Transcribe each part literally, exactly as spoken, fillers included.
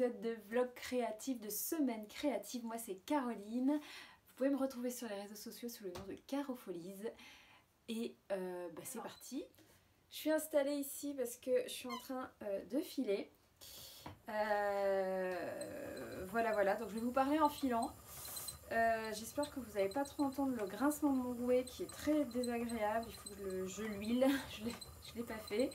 épisode de vlog créatif, de semaine créative. Moi c'est Caroline, vous pouvez me retrouver sur les réseaux sociaux sous le nom de Carofolies. Et euh, bah, c'est parti. Je suis installée ici parce que je suis en train euh, de filer. Euh, voilà voilà, donc je vais vous parler en filant. Euh, J'espère que vous n'allez pas trop entendre le grincement de mon rouet qui est très désagréable. Il faut que le, je l'huile, je ne l'ai pas fait.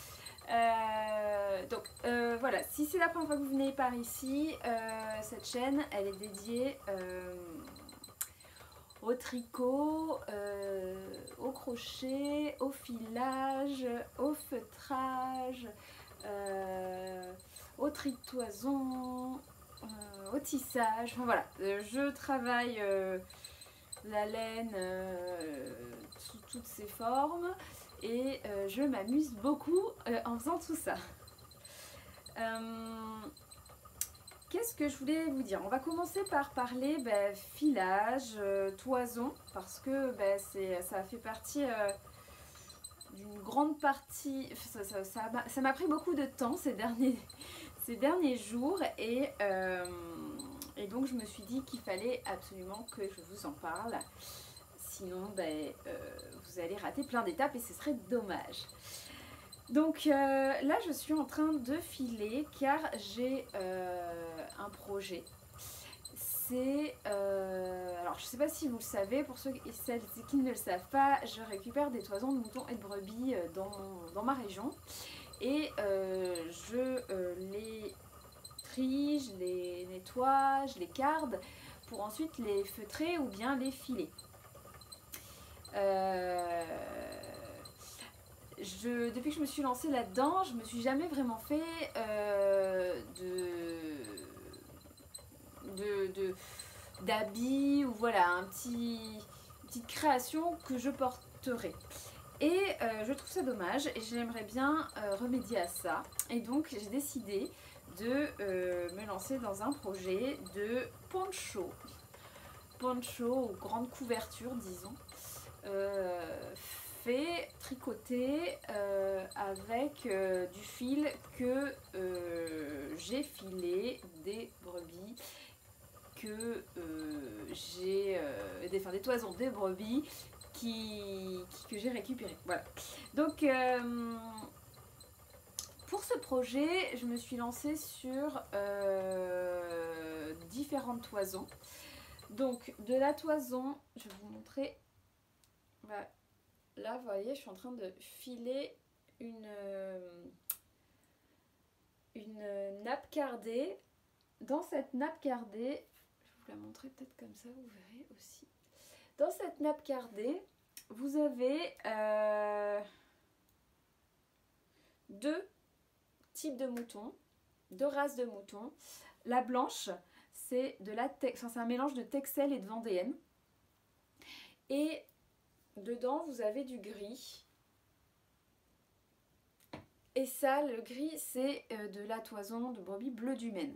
Euh, donc euh, voilà, si c'est la première fois que vous venez par ici, euh, cette chaîne elle est dédiée euh, au tricot, euh, au crochet, au filage, au feutrage, euh, au tri de toison, euh, au tissage. Enfin voilà, euh, je travaille euh, la laine euh, sous toutes ses formes. Et euh, je m'amuse beaucoup euh, en faisant tout ça. Euh, Qu'est-ce que je voulais vous dire? On va commencer par parler bah, filage, euh, toison, parce que bah, ça fait partie euh, d'une grande partie. Ça, ça, ça, ça m'a pris beaucoup de temps ces derniers, ces derniers jours et, euh, et donc je me suis dit qu'il fallait absolument que je vous en parle. Sinon, ben, euh, vous allez rater plein d'étapes et ce serait dommage. Donc euh, là, je suis en train de filer car j'ai euh, un projet. C'est... Euh, alors, je ne sais pas si vous le savez, pour ceux et celles qui ne le savent pas, je récupère des toisons de moutons et de brebis dans, dans ma région. Et euh, je euh, les trie, je les nettoie, je les carde pour ensuite les feutrer ou bien les filer. Euh, je, depuis que je me suis lancée là-dedans, je me suis jamais vraiment fait euh, de, de, de d'habits ou voilà un petit une petite création que je porterai. Et euh, je trouve ça dommage et j'aimerais bien euh, remédier à ça. Et donc j'ai décidé de euh, me lancer dans un projet de poncho. Poncho ou grande couverture disons. Euh, fait tricoter euh, avec euh, du fil que euh, j'ai filé des brebis que euh, j'ai euh, des, enfin, des toisons des brebis qui, qui que j'ai récupéré. Voilà. Donc euh, pour ce projet, je me suis lancée sur euh, différentes toisons. Donc de la toison, je vais vous montrer. Voilà. Là, vous voyez, je suis en train de filer une, euh, une nappe cardée. Dans cette nappe cardée, je vais vous la montrer peut-être comme ça, vous verrez aussi. Dans cette nappe cardée, vous avez euh, deux types de moutons, deux races de moutons. La blanche, c'est de la enfin, c'est un mélange de Texel et de Vendéenne. Et dedans, vous avez du gris. Et ça, le gris, c'est de la toison de brebis bleu du Maine.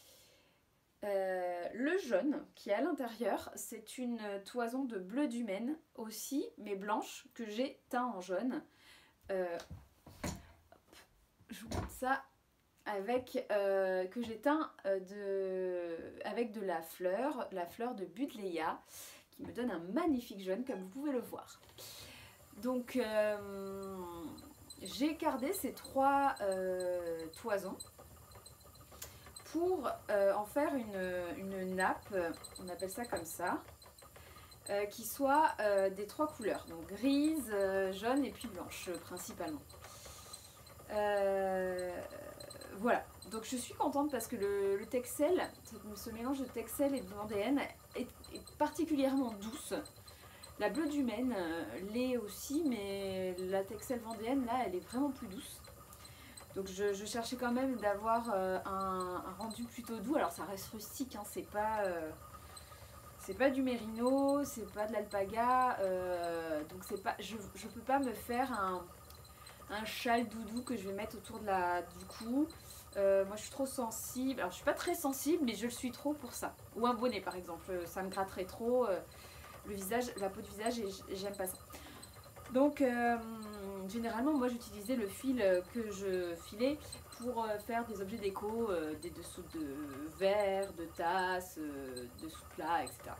Euh, le jaune qui est à l'intérieur, c'est une toison de bleu du Maine aussi, mais blanche, que j'ai teint en jaune. Euh, je vous montre ça avec euh, que j'ai teint de, avec de la fleur, la fleur de Buddleia, qui me donne un magnifique jaune comme vous pouvez le voir. Donc euh, j'ai cardé ces trois euh, toisons pour euh, en faire une, une nappe, on appelle ça comme ça, euh, qui soit euh, des trois couleurs, donc grise, euh, jaune et puis blanche principalement. Euh, voilà, donc je suis contente parce que le, le Texel, ce mélange de Texel et de Vendéenne est, est particulièrement douce. La bleue du Maine euh, l'est aussi, mais la Texel Vendéenne là elle est vraiment plus douce. Donc je, je cherchais quand même d'avoir euh, un, un rendu plutôt doux. Alors ça reste rustique, hein, c'est pas, euh, c'est pas du mérino, c'est pas de l'alpaga. Euh, donc c'est pas, je, je peux pas me faire un, un châle doudou que je vais mettre autour de la, du cou. Euh, moi je suis trop sensible. Alors je suis pas très sensible, mais je le suis trop pour ça. Ou un bonnet par exemple, ça me gratterait trop euh, le visage, la peau du visage et j'aime pas ça. Donc euh, généralement moi j'utilisais le fil que je filais pour euh, faire des objets déco, euh, des dessous de verres, de tasses, euh, de sous-plats, et cetera.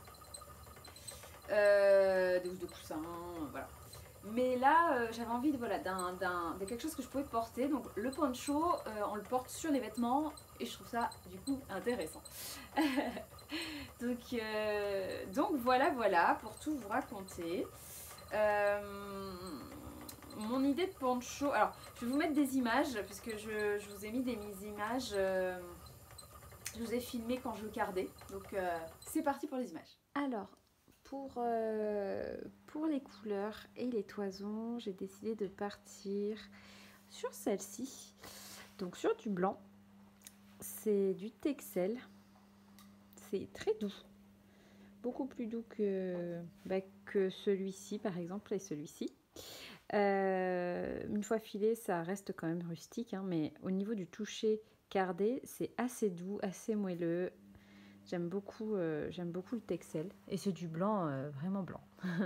Euh, des housses de coussins, voilà. Mais là, euh, j'avais envie de, voilà, d'un, d'un, de quelque chose que je pouvais porter. Donc le poncho, euh, on le porte sur les vêtements et je trouve ça du coup intéressant. donc, euh, donc voilà, voilà, pour tout vous raconter. Euh, mon idée de poncho, alors je vais vous mettre des images puisque je, je vous ai mis des mises images. Euh, je vous ai filmé quand je cardais. Donc euh, c'est parti pour les images. Alors, Pour, euh, pour les couleurs et les toisons, j'ai décidé de partir sur celle-ci. Donc sur du blanc, c'est du Texel. C'est très doux. Beaucoup plus doux que, bah, que celui-ci par exemple et celui-ci. Euh, une fois filé, ça reste quand même rustique, hein, mais au niveau du toucher cardé, c'est assez doux, assez moelleux. J'aime beaucoup, euh, j'aime beaucoup le Texel. Et c'est du blanc, euh, vraiment blanc.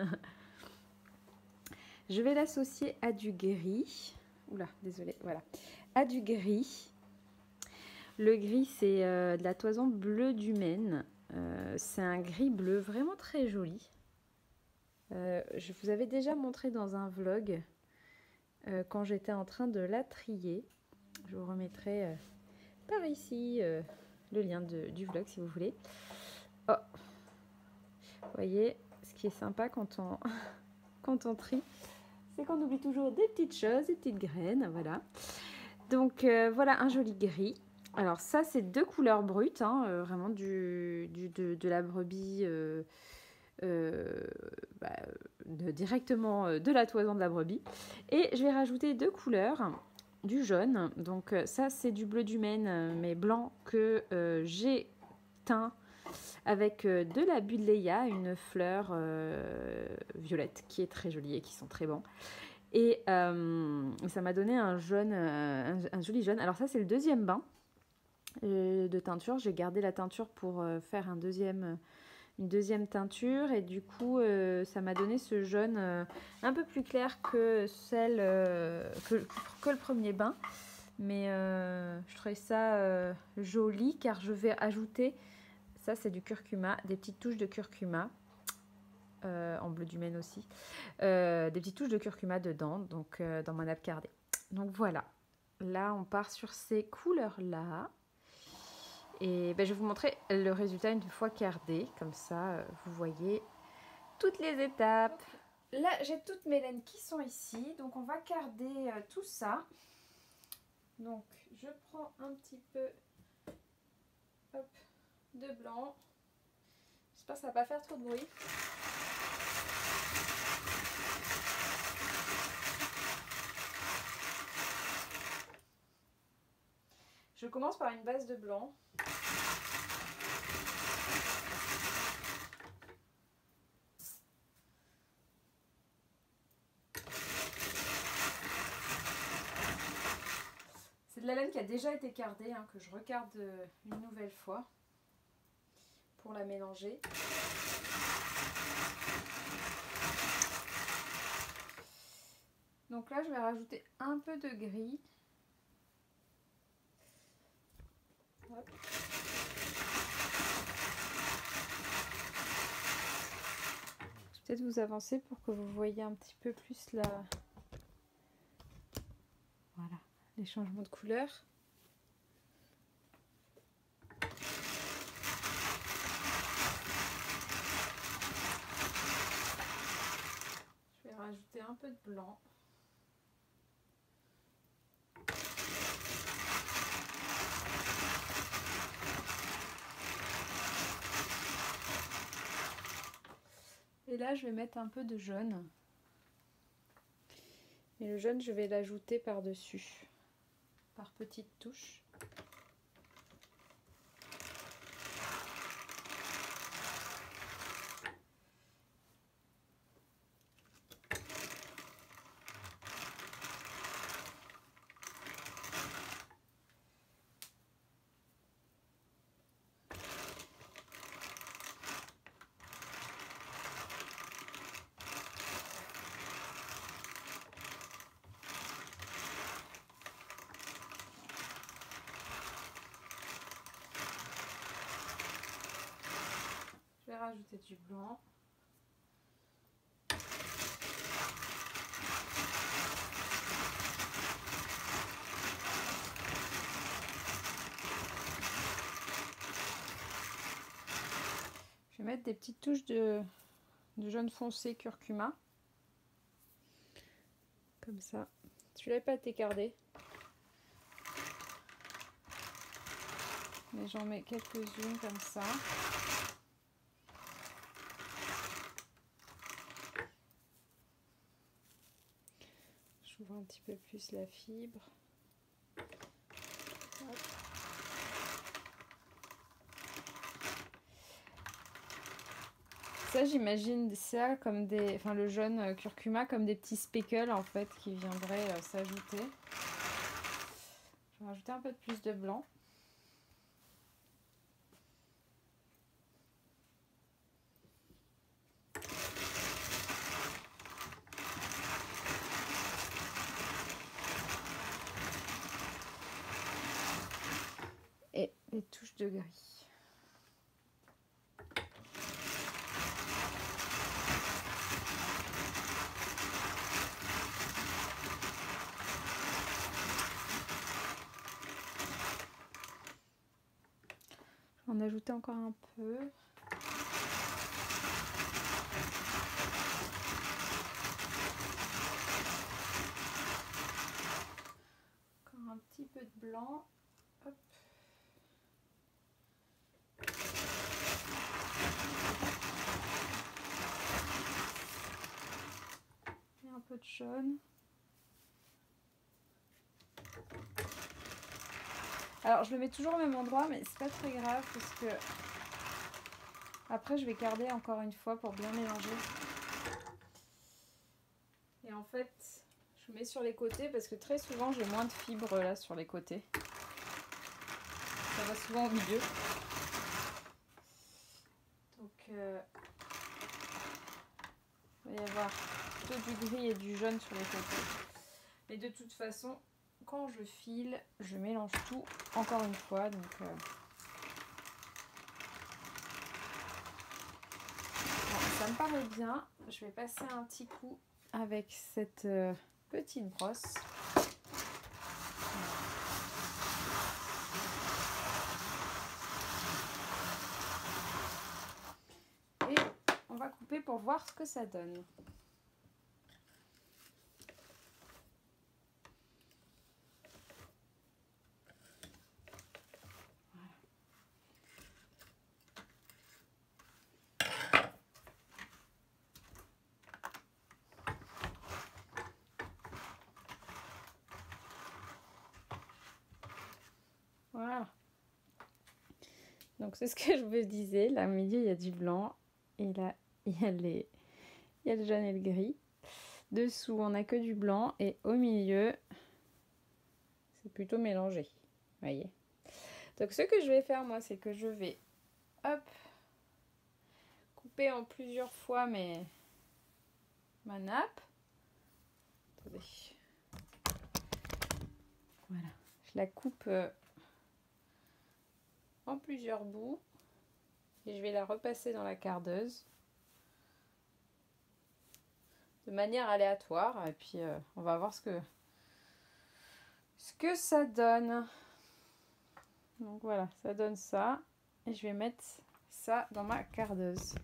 Je vais l'associer à du gris. Oula, désolé, voilà. À du gris. Le gris, c'est euh, de la toison bleu du Maine. Euh, c'est un gris bleu vraiment très joli. Euh, je vous avais déjà montré dans un vlog euh, quand j'étais en train de la trier. Je vous remettrai euh, par ici euh, le lien de, du vlog si vous voulez. Oh, vous voyez, ce qui est sympa quand on, quand on trie, c'est qu'on oublie toujours des petites choses, des petites graines, voilà. Donc euh, voilà un joli gris. Alors ça c'est deux couleurs brutes, hein, euh, vraiment du, du, de, de la brebis, euh, euh, bah, de, directement euh, de la toison de la brebis. Et je vais rajouter deux couleurs, du jaune, donc euh, ça c'est du bleu du Maine, mais blanc que euh, j'ai teint avec euh, de la buddleia, une fleur euh, violette qui est très jolie et qui sent très bon. Et euh, ça m'a donné un jaune, euh, un, un joli jaune. Alors ça c'est le deuxième bain euh, de teinture. J'ai gardé la teinture pour euh, faire un deuxième, une deuxième teinture. Et du coup euh, ça m'a donné ce jaune euh, un peu plus clair que, celle, euh, que, que le premier bain. Mais euh, je trouvais ça euh, joli car je vais ajouter, ça c'est du curcuma, des petites touches de curcuma. Euh, en bleu du Maine aussi, euh, des petites touches de curcuma dedans, donc euh, dans ma nappe cardée. Donc voilà, là on part sur ces couleurs là et ben, je vais vous montrer le résultat une fois cardé, comme ça euh, vous voyez toutes les étapes. Là j'ai toutes mes laines qui sont ici, donc on va carder euh, tout ça. Donc je prends un petit peu hop, de blanc, j'espère que ça va pas faire trop de bruit. Je commence par une base de blanc. C'est de la laine qui a déjà été cardée, hein, que je recarde une nouvelle fois pour la mélanger. Donc là, je vais rajouter un peu de gris. Hop. Je vais peut-être vous avancer pour que vous voyez un petit peu plus la... Voilà, les changements de couleur. Je vais rajouter un peu de blanc. Et là, je vais mettre un peu de jaune. Et le jaune, je vais l'ajouter par-dessus, par petites touches. rajouter du blanc. Je vais mettre des petites touches de, de jaune foncé curcuma. Comme ça. Celui-là n'est pas écardé. Mais j'en mets quelques-unes comme ça. J'ouvre un petit peu plus la fibre. Hop. Ça, j'imagine ça comme des, enfin le jaune curcuma comme des petits speckles en fait qui viendraient euh, s'ajouter. Je vais rajouter un peu de plus de blanc. Et des touches de gris. Je vais en ajouter encore un peu. Encore un petit peu de blanc. Hop. Et un peu de jaune. Alors je le mets toujours au même endroit, mais c'est pas très grave parce que après je vais garder encore une fois pour bien mélanger. Et en fait, je mets sur les côtés parce que très souvent j'ai moins de fibres là sur les côtés. Ça va souvent au milieu. Donc euh, il va y avoir plutôt du gris et du jaune sur les côtés. Mais de toute façon, quand je file, je mélange tout encore une fois. Donc euh... bon, ça me paraît bien. Je vais passer un petit coup avec cette euh, petite brosse. Et on va couper pour voir ce que ça donne. Voilà. Donc c'est ce que je vous disais. Là au milieu il y a du blanc. Et là il y a, les... il y a le jaune et le gris. Dessous on n'a que du blanc. Et au milieu c'est plutôt mélangé. Vous voyez. Donc ce que je vais faire moi c'est que je vais hop couper en plusieurs fois mes... ma nappe. Attendez. Voilà. Je la coupe... Euh... en plusieurs bouts et je vais la repasser dans la cardeuse de manière aléatoire et puis euh, on va voir ce que ce que ça donne. Donc voilà, ça donne ça et je vais mettre ça dans ma cardeuse.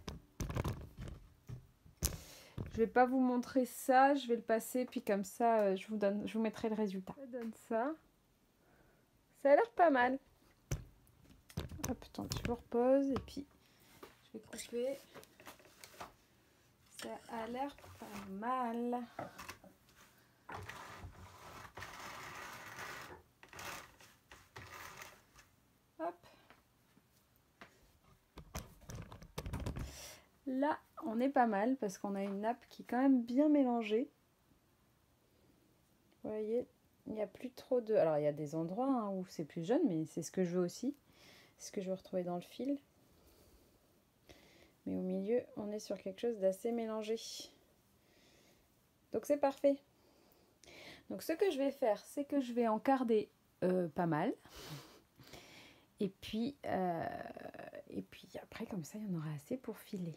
Je vais pas vous montrer ça, je vais le passer puis comme ça euh, je vous donne, je vous mettrai le résultat. Ça donne ça. Ça a l'air pas mal. Hop, attends, je vous repose et puis je vais couper. Ça a l'air pas mal. Hop. Là, on est pas mal parce qu'on a une nappe qui est quand même bien mélangée. Vous voyez, il n'y a plus trop de... Alors, il y a des endroits hein, où c'est plus jaune, mais c'est ce que je veux aussi. C'est ce que je veux retrouver dans le fil. Mais au milieu, on est sur quelque chose d'assez mélangé. Donc, c'est parfait. Donc, ce que je vais faire, c'est que je vais encarder euh, pas mal. Et puis, euh, et puis après, comme ça, il y en aura assez pour filer.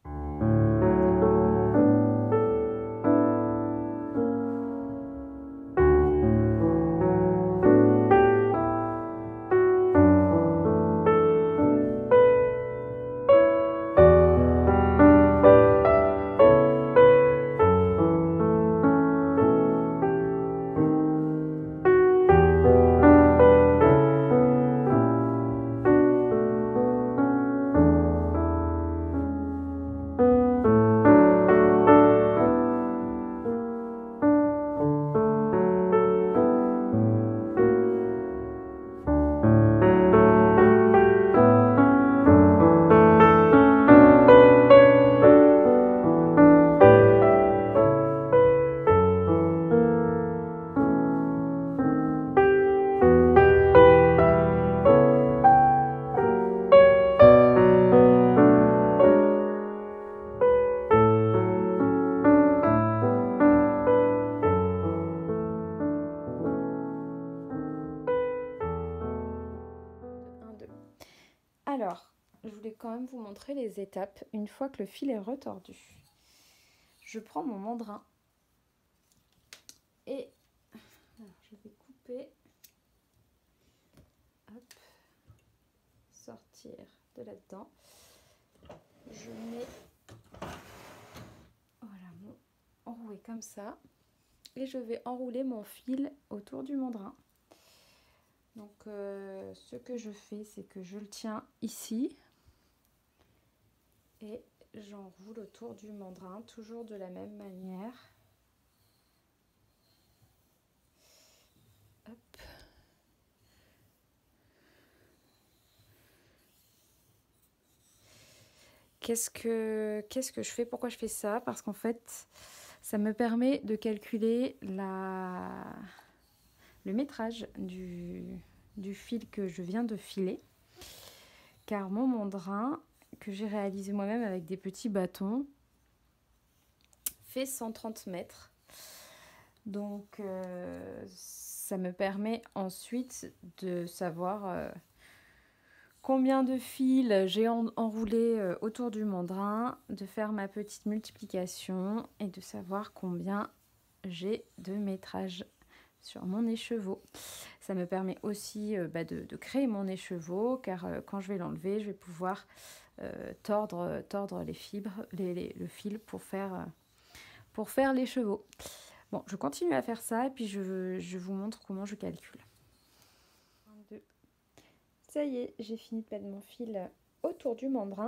Alors, je voulais quand même vous montrer les étapes une fois que le fil est retordu. Je prends mon mandrin et alors, je vais couper, hop, sortir de là-dedans. Je mets voilà mon enroué comme ça et je vais enrouler mon fil autour du mandrin. Donc euh, ce que je fais, c'est que je le tiens ici et j'enroule autour du mandrin, toujours de la même manière. Hop. Qu'est-ce que, qu'est-ce que je fais? Pourquoi je fais ça? Parce qu'en fait, ça me permet de calculer la... le métrage du, du fil que je viens de filer. Car mon mandrin, que j'ai réalisé moi-même avec des petits bâtons, fait cent trente mètres. Donc, euh, ça me permet ensuite de savoir euh, combien de fils j'ai en, enroulé euh, autour du mandrin, de faire ma petite multiplication et de savoir combien j'ai de métrage sur mon écheveau. Ça me permet aussi euh, bah, de, de créer mon écheveau, car euh, quand je vais l'enlever, je vais pouvoir euh, tordre, tordre les fibres, les, les, le fil pour faire, euh, pour faire l'écheveau. Bon, je continue à faire ça et puis je, je vous montre comment je calcule. un, deux. Ça y est, j'ai fini de mettre mon fil autour du mandrin.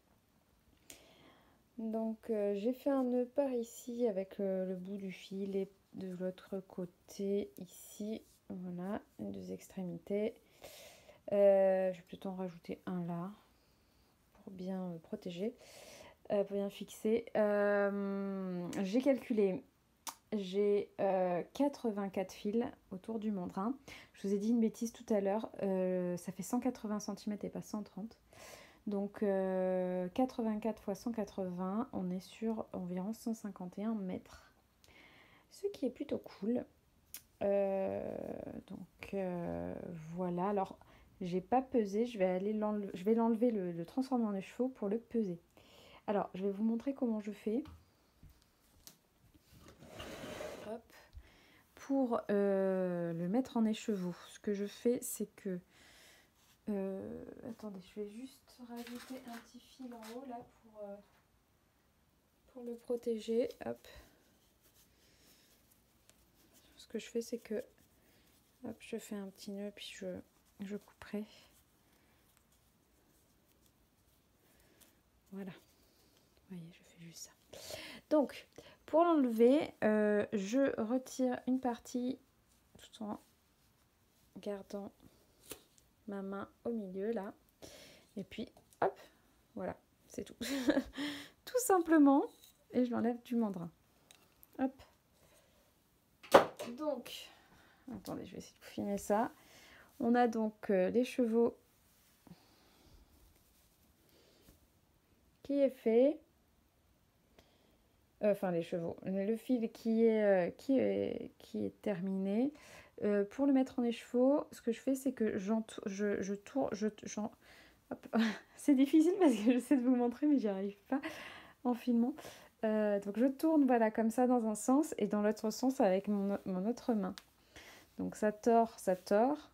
Donc euh, j'ai fait un nœud par ici avec euh, le bout du fil et de l'autre côté ici, voilà, les deux extrémités. Euh, je vais plutôt en rajouter un là pour bien euh, protéger, euh, pour bien fixer. Euh, j'ai calculé, j'ai euh, quatre-vingt-quatre fils autour du mandrin. Je vous ai dit une bêtise tout à l'heure, euh, ça fait cent quatre-vingts centimètres et pas cent trente. Donc euh, quatre-vingt-quatre fois cent quatre-vingts, on est sur environ cent cinquante et un mètres. Ce qui est plutôt cool. Euh, donc euh, voilà. Alors j'ai pas pesé, je vais aller l'enlever, je vais l'enlever, le, le transformer en écheveau pour le peser. Alors je vais vous montrer comment je fais. Hop. Pour euh, le mettre en écheveau, ce que je fais, c'est que Euh, attendez, je vais juste rajouter un petit fil en haut là pour, euh, pour le protéger. Hop. Ce que je fais, c'est que hop, je fais un petit nœud puis je, je couperai. Voilà. Vous voyez, je fais juste ça. Donc, pour l'enlever, euh, je retire une partie tout en gardant ma main au milieu là. Et puis, hop, voilà, c'est tout. Tout simplement. Et je l'enlève du mandrin. Hop. Donc, attendez, je vais essayer de vous filmer ça. On a donc euh, l'écheveau qui est fait. Euh, enfin, l'écheveau. Le fil qui est, euh, qui est, qui est terminé. Euh, pour le mettre en écheveau, ce que je fais, c'est que je, je tourne, je, j'en... c'est difficile parce que j'essaie de vous montrer, mais j'y arrive pas en filmant. Euh, donc je tourne, voilà, comme ça dans un sens et dans l'autre sens avec mon, mon autre main. Donc ça tord, ça tord.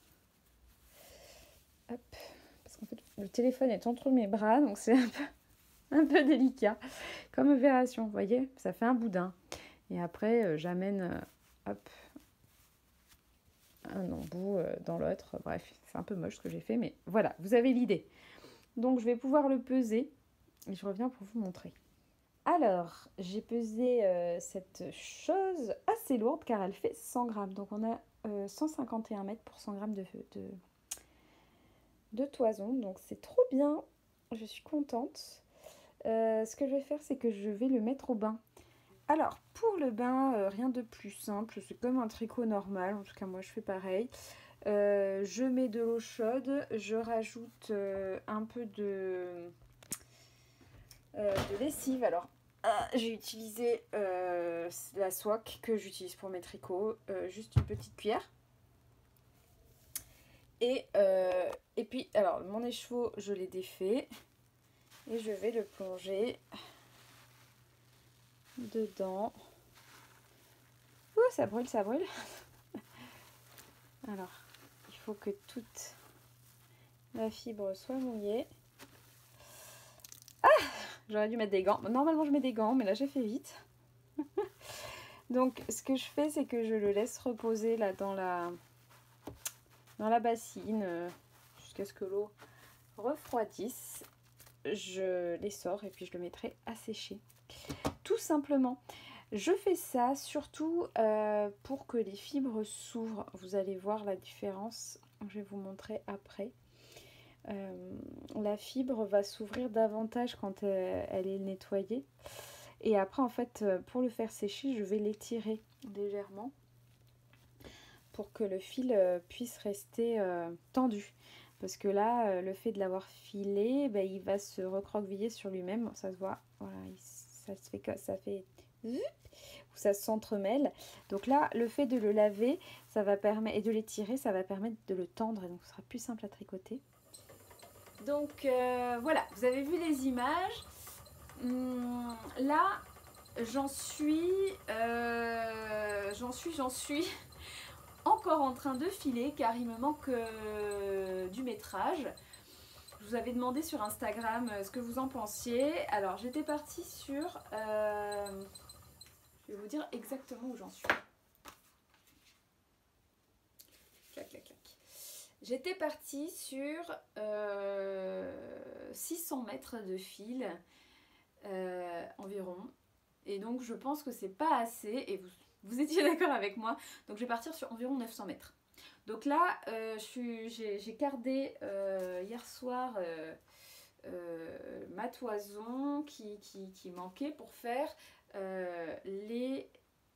Hop. Parce qu'en fait, le téléphone est entre mes bras, donc c'est un peu, un peu délicat. Comme opération, vous voyez, ça fait un boudin. Et après, euh, j'amène, euh, hop, un embout euh, dans l'autre. Bref, c'est un peu moche ce que j'ai fait, mais voilà, vous avez l'idée. Donc je vais pouvoir le peser et je reviens pour vous montrer. Alors, j'ai pesé euh, cette chose assez lourde car elle fait cent grammes. Donc on a euh, cent cinquante et un mètres pour cent grammes de, de, de toison. Donc c'est trop bien, je suis contente. Euh, ce que je vais faire, c'est que je vais le mettre au bain. Alors, pour le bain, euh, rien de plus simple. C'est comme un tricot normal. En tout cas, moi, je fais pareil. Euh, je mets de l'eau chaude. Je rajoute euh, un peu de, euh, de lessive. Alors, ah, j'ai utilisé euh, la swag que j'utilise pour mes tricots. Euh, juste une petite cuillère. Et, euh, et puis, alors, mon écheveau, je l'ai défait. Et je vais le plonger dedans. Ouh, ça brûle, ça brûle. Alors, il faut que toute la fibre soit mouillée. Ah, j'aurais dû mettre des gants. Normalement, je mets des gants, mais là, j'ai fait vite. Donc, ce que je fais, c'est que je le laisse reposer là dans la, dans la bassine euh, jusqu'à ce que l'eau refroidisse. Je les sors et puis je le mettrai à sécher. Tout simplement. Je fais ça surtout euh, pour que les fibres s'ouvrent. Vous allez voir la différence. Je vais vous montrer après. Euh, la fibre va s'ouvrir davantage quand euh, elle est nettoyée. Et après, en fait, pour le faire sécher, je vais l'étirer légèrement pour que le fil euh, puisse rester euh, tendu. Parce que là, euh, le fait de l'avoir filé, ben, il va se recroqueviller sur lui-même. Ça se voit, voilà, il, ça se fait, ça fait où ça s'entremêle. Donc là, le fait de le laver, ça va permettre et de l'étirer, ça va permettre de le tendre et donc ce sera plus simple à tricoter. Donc euh, voilà, vous avez vu les images. Hum, là, j'en suis, euh, j'en suis, j'en suis encore en train de filer car il me manque euh, du métrage. Je vous avais demandé sur Instagram ce que vous en pensiez. Alors j'étais partie sur... Euh, je vais vous dire exactement où j'en suis. Clac, clac, clac. J'étais partie sur euh, six cents mètres de fil euh, environ. Et donc je pense que c'est pas assez. Et vous, vous étiez d'accord avec moi. Donc je vais partir sur environ neuf cents mètres. Donc là, euh, j'ai gardé euh, hier soir euh, euh, ma toison qui, qui, qui manquait pour faire euh, les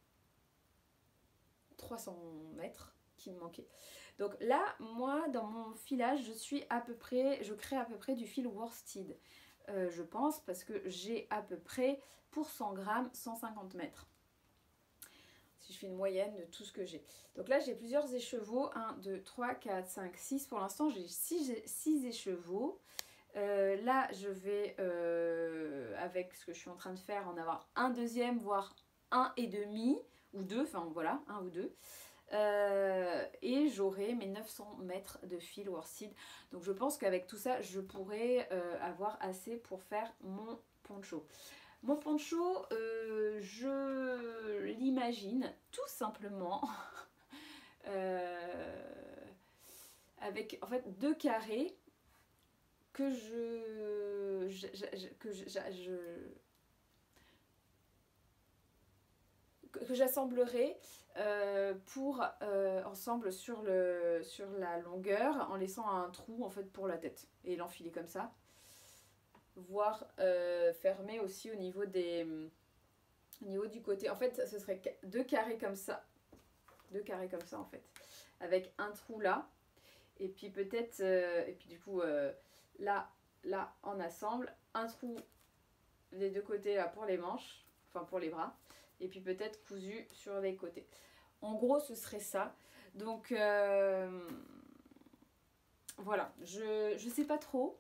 trois cents mètres qui me manquaient. Donc là, moi, dans mon filage, je suis à peu près, je crée à peu près du fil worsted. Euh, je pense, parce que j'ai à peu près, pour cent grammes, cent cinquante mètres. Si je fais une moyenne de tout ce que j'ai. Donc là, j'ai plusieurs écheveaux. un, deux, trois, quatre, cinq, six. Pour l'instant, j'ai six écheveaux. Euh, là, je vais, euh, avec ce que je suis en train de faire, en avoir un deuxième, voire un et demi, ou deux, enfin voilà, un ou deux. Euh, et j'aurai mes neuf cents mètres de fil worsted. Donc je pense qu'avec tout ça, je pourrai euh, avoir assez pour faire mon poncho. Mon poncho, euh, je l'imagine tout simplement euh, avec en fait deux carrés que je, je, je que je, je que j'assemblerai euh, pour euh, ensemble sur, le, sur la longueur en laissant un trou en fait pour la tête et l'enfiler comme ça, voire euh, fermer aussi au niveau des au niveau du côté. En fait, ce serait deux carrés comme ça, deux carrés comme ça en fait, avec un trou là et puis peut-être euh, et puis du coup euh, là là on assemble un trou des deux côtés là pour les manches, enfin pour les bras. Et puis peut-être cousu sur les côtés. En gros, ce serait ça. Donc euh, voilà, je, je sais pas trop.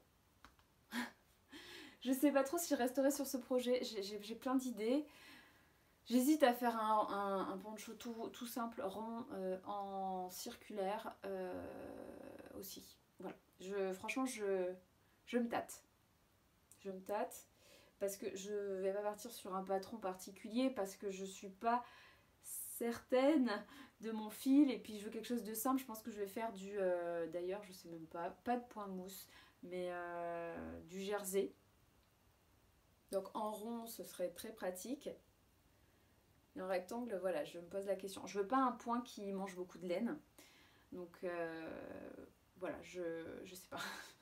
Je sais pas trop si je resterai sur ce projet. J'ai plein d'idées. J'hésite à faire un, un, un poncho tout, tout simple, rond, euh, en circulaire euh, aussi. Voilà. Je, franchement, je, je me tâte. Je me tâte parce que je vais pas partir sur un patron particulier parce que je suis pas certaine de mon fil et puis je veux quelque chose de simple. Je pense que je vais faire du, euh, d'ailleurs, je sais même pas, pas de point mousse, mais euh, du jersey. Donc en rond, ce serait très pratique. Et en rectangle, voilà, je me pose la question. Je veux pas un point qui mange beaucoup de laine. Donc euh, voilà, je, je sais pas.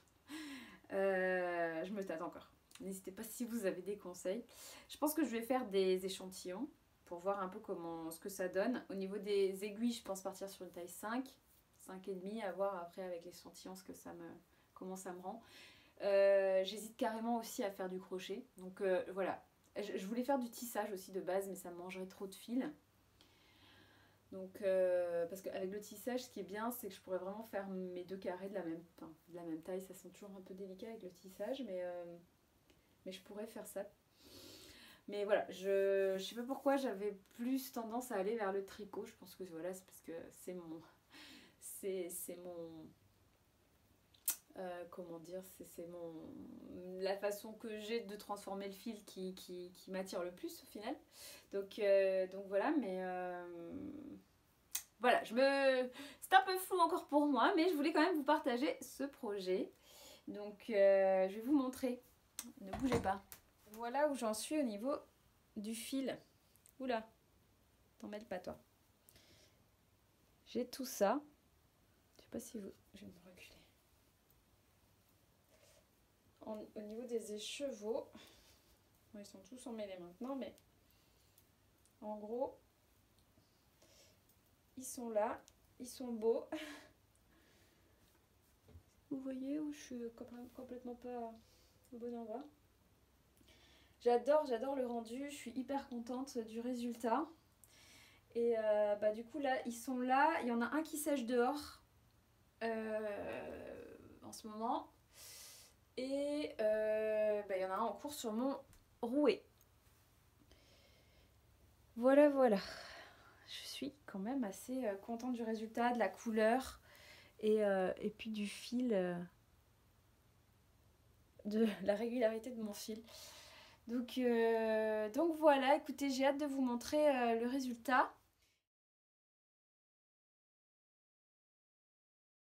euh, je me tâte encore. N'hésitez pas si vous avez des conseils. Je pense que je vais faire des échantillons pour voir un peu comment, ce que ça donne. Au niveau des aiguilles, je pense partir sur une taille cinq, cinq virgule cinq, à voir après avec l'échantillon ce que ça me, comment ça me rend. Euh, J'hésite carrément aussi à faire du crochet. Donc euh, voilà, je, je voulais faire du tissage aussi de base, mais ça me mangerait trop de fil. Donc, euh, parce qu'avec le tissage, ce qui est bien, c'est que je pourrais vraiment faire mes deux carrés de la même, enfin, de la même taille. Ça sent toujours un peu délicat avec le tissage, mais, euh, mais je pourrais faire ça. Mais voilà, je, je sais pas pourquoi j'avais plus tendance à aller vers le tricot. Je pense que voilà, c'est parce que c'est mon, c'est c'est mon, euh, comment dire, c'est mon, la façon que j'ai de transformer le fil qui, qui, qui m'attire le plus au final. Donc, euh, donc voilà, mais euh, voilà, je me, c'est un peu flou encore pour moi, mais je voulais quand même vous partager ce projet. Donc euh, je vais vous montrer. Ne bougez pas. Voilà où j'en suis au niveau du fil. Oula, t'en mêles pas toi. J'ai tout ça. Je sais pas si vous... Je vais me reculer. En, au niveau des écheveaux, bon, ils sont tous emmêlés maintenant, mais en gros, ils sont là, ils sont beaux. Vous voyez où je suis complètement pas au bon endroit. J'adore, j'adore le rendu, je suis hyper contente du résultat. Et euh, bah du coup là, ils sont là, il y en a un qui sèche dehors euh, en ce moment. Et euh, bah, il y en a un en cours sur mon rouet. Voilà, voilà. Je suis quand même assez euh, contente du résultat, de la couleur et, euh, et puis du fil, euh, de la régularité de mon fil. Donc, euh, donc voilà, écoutez, j'ai hâte de vous montrer euh, le résultat.